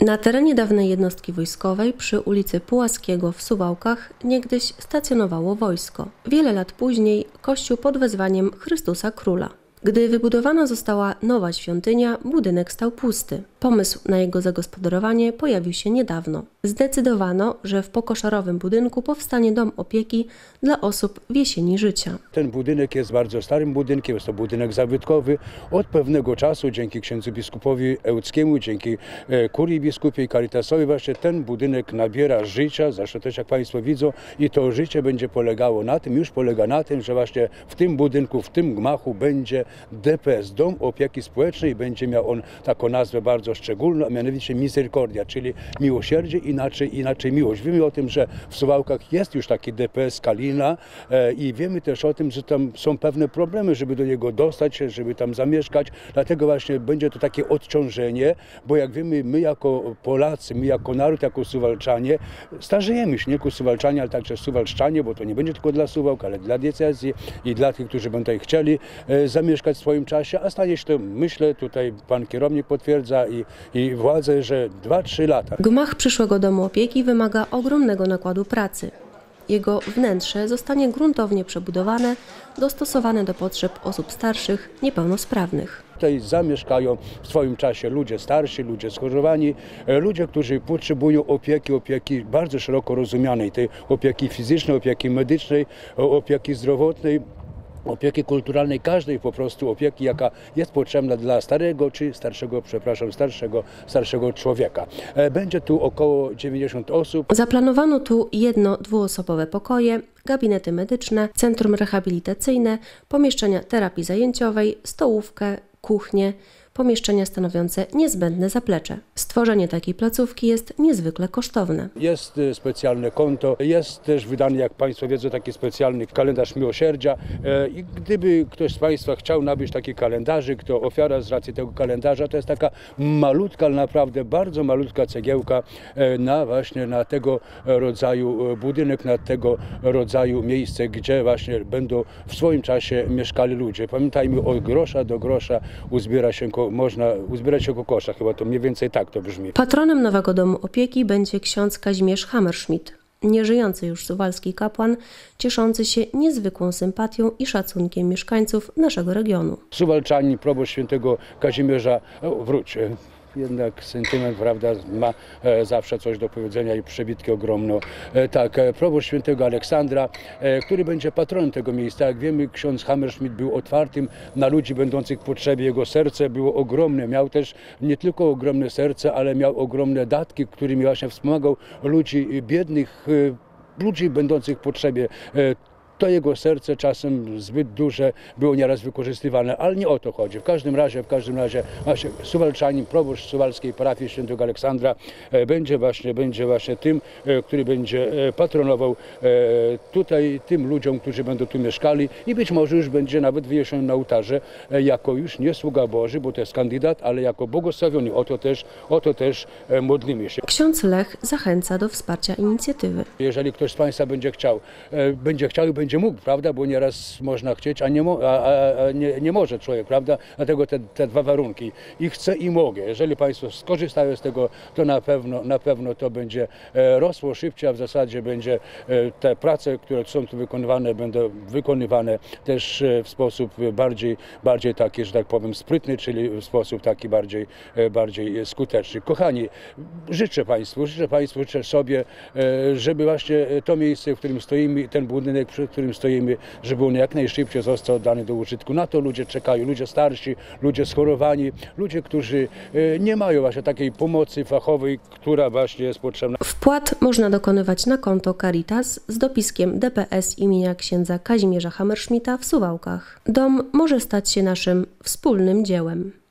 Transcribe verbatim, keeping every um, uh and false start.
Na terenie dawnej jednostki wojskowej przy ulicy Pułaskiego w Suwałkach niegdyś stacjonowało wojsko. Wiele lat później kościół pod wezwaniem Chrystusa Króla. Gdy wybudowana została nowa świątynia, budynek stał pusty. Pomysł na jego zagospodarowanie pojawił się niedawno. Zdecydowano, że w pokoszarowym budynku powstanie dom opieki dla osób w jesieni życia. Ten budynek jest bardzo starym budynkiem, jest to budynek zabytkowy. Od pewnego czasu dzięki księdzu biskupowi Ełckiemu, dzięki kurii biskupiej Caritasowi właśnie ten budynek nabiera życia, zresztą też jak Państwo widzą, i to życie będzie polegało na tym, już polega na tym, że właśnie w tym budynku, w tym gmachu będzie D P S, Dom Opieki Społecznej. Będzie miał on taką nazwę bardzo szczególną, a mianowicie Misericordia, czyli miłosierdzie, inaczej, inaczej miłość. Wiemy o tym, że w Suwałkach jest już taki D P S Kalina e, i wiemy też o tym, że tam są pewne problemy, żeby do niego dostać się, żeby tam zamieszkać. Dlatego właśnie będzie to takie odciążenie, bo jak wiemy, my jako Polacy, my jako naród, jako Suwalczanie, starzejemy się, nie jako Suwalczanie, ale także Suwalszczanie, bo to nie będzie tylko dla Suwałk, ale dla diecezji i dla tych, którzy będą tutaj chcieli e, zamieszkać w swoim czasie, a stanie się to, myślę, tutaj pan kierownik potwierdza i, i władze, że dwa trzy lata. Gmach przyszłego domu opieki wymaga ogromnego nakładu pracy. Jego wnętrze zostanie gruntownie przebudowane, dostosowane do potrzeb osób starszych, niepełnosprawnych. Tutaj zamieszkają w swoim czasie ludzie starsi, ludzie schorowani, ludzie, którzy potrzebują opieki, opieki bardzo szeroko rozumianej, tej opieki fizycznej, opieki medycznej, opieki zdrowotnej, opieki kulturalnej, każdej po prostu opieki, jaka jest potrzebna dla starego czy starszego, przepraszam, starszego, starszego człowieka. Będzie tu około dziewięćdziesięciu osób. Zaplanowano tu jedno dwuosobowe pokoje, gabinety medyczne, centrum rehabilitacyjne, pomieszczenia terapii zajęciowej, stołówkę, kuchnię, pomieszczenia stanowiące niezbędne zaplecze. Stworzenie takiej placówki jest niezwykle kosztowne. Jest specjalne konto, jest też wydany, jak Państwo wiedzą, taki specjalny kalendarz miłosierdzia i gdyby ktoś z Państwa chciał nabyć taki kalendarzyk, to ofiara z racji tego kalendarza to jest taka malutka, naprawdę bardzo malutka cegiełka na właśnie na tego rodzaju budynek, na tego rodzaju miejsce, gdzie właśnie będą w swoim czasie mieszkali ludzie. Pamiętajmy, od grosza do grosza uzbiera się można uzbierać się kokosza, chyba to mniej więcej tak to brzmi. Patronem nowego domu opieki będzie ksiądz Kazimierz Hammerschmidt, nieżyjący już suwalski kapłan, cieszący się niezwykłą sympatią i szacunkiem mieszkańców naszego regionu. Suwalczani, proboszcz świętego Kazimierza, o, wróć. Jednak sentyment, prawda, ma e, zawsze coś do powiedzenia i przebitki ogromno. E, tak, e, proboszcz świętego Aleksandra, e, który będzie patronem tego miejsca. Jak wiemy, ksiądz Hammerschmidt był otwartym na ludzi będących w potrzebie. Jego serce było ogromne. Miał też nie tylko ogromne serce, ale miał ogromne datki, którymi właśnie wspomagał ludzi biednych, e, ludzi będących w potrzebie. E, To jego serce czasem zbyt duże było nieraz wykorzystywane, ale nie o to chodzi. W każdym razie, w każdym razie właśnie Suwalczanin, proboszcz suwalskiej parafii świętego Aleksandra będzie właśnie, będzie właśnie tym, który będzie patronował tutaj tym ludziom, którzy będą tu mieszkali i być może już będzie nawet wywieszony na ołtarze jako już nie sługa Boży, bo to jest kandydat, ale jako błogosławiony. O to też, o to też modlimy się. Ksiądz Lech zachęca do wsparcia inicjatywy. Jeżeli ktoś z Państwa będzie chciał, będzie chciał i będzie mógł, prawda, bo nieraz można chcieć, a nie, mo a, a nie, nie może człowiek, prawda, dlatego te, te dwa warunki i chcę i mogę. Jeżeli Państwo skorzystają z tego, to na pewno, na pewno to będzie rosło szybciej, a w zasadzie będzie te prace, które są tu wykonywane, będą wykonywane też w sposób bardziej, bardziej taki, że tak powiem, sprytny, czyli w sposób taki bardziej, bardziej skuteczny. Kochani, życzę Państwu, życzę Państwu, życzę sobie, żeby właśnie to miejsce, w którym stoimy, ten budynek, przy którym stoimy, żeby on jak najszybciej został oddany do użytku. Na to ludzie czekają, ludzie starsi, ludzie schorowani, ludzie, którzy nie mają właśnie takiej pomocy fachowej, która właśnie jest potrzebna. Wpłat można dokonywać na konto Caritas z dopiskiem D P S imienia księdza Kazimierza Hammerschmidta w Suwałkach. Dom może stać się naszym wspólnym dziełem.